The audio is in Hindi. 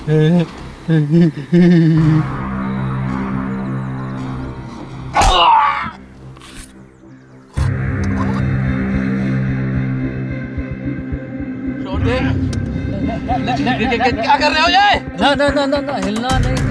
छोड़ दे। क्या कर रहे हो ये? ना ना ना ना ना हिलना नहीं।